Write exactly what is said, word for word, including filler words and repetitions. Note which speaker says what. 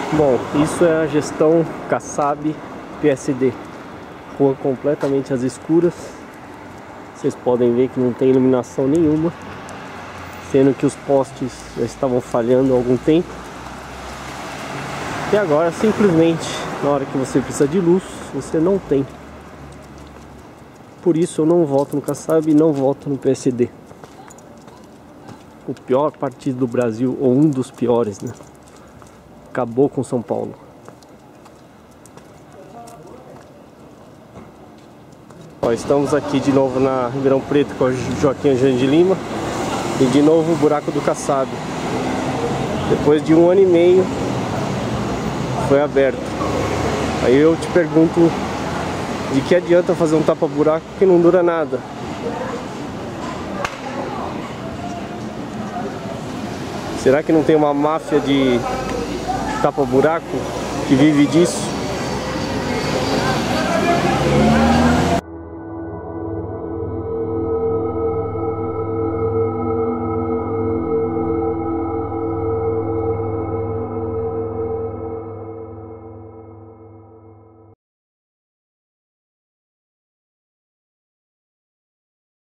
Speaker 1: Bom, isso é a gestão Kassab P S D. Rua completamente às escuras. Vocês podem ver que não tem iluminação nenhuma, sendo que os postes já estavam falhando há algum tempo. E agora simplesmente na hora que você precisa de luz, você não tem. Por isso eu não voto no Kassab e não voto no P S D. O pior partido do Brasil, ou um dos piores, né? Acabou com São Paulo. Ó, estamos aqui de novo na Ribeirão Preto com o Joaquim Eugênio de Lima. E de novo o buraco do Kassab. Depois de um ano e meio foi aberto. Aí eu te pergunto, de que adianta fazer um tapa-buraco que não dura nada? Será que não tem uma máfia de tapa-buraco que vive disso?